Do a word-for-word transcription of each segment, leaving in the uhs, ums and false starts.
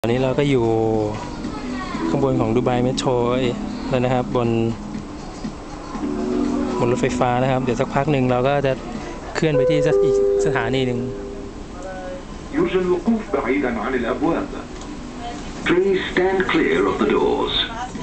ตอนนี้เราก็อยู่ข้างบนของดูไบเมโทรแล้วนะครับบนบนรถไฟฟ้านะครับเดี๋ยวสักพักหนึ่งเราก็จะเคลื่อนไปที่อีกสถานีหนึ่ง يرجى الوقوف بعيدا عن الأبواب. Please stand clear of the doors.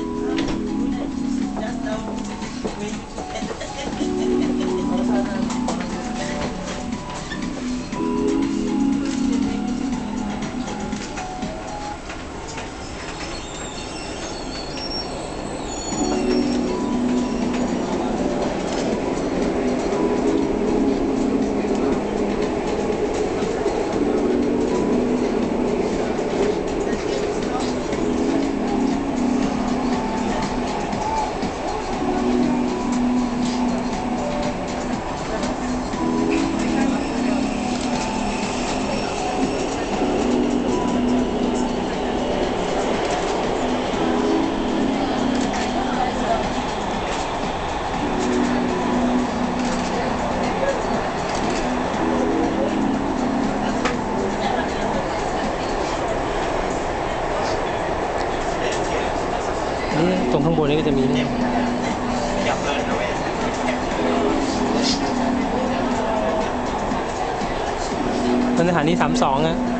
นี่ตรงข้างบนนี้ก็จะมีนี่เป็นสถานีสามสองอะ